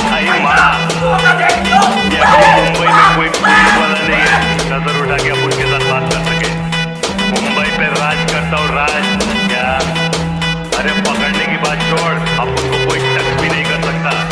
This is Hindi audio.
आई माँ, ये मुंबई में कोई पुलिस वाला नहीं है नजर उठा के अपन के साथ बात कर सके। मुंबई पे राज करता हूँ, राज क्या? अरे पकड़ने की बात छोड़, अपन को कोई टच भी नहीं कर सकता।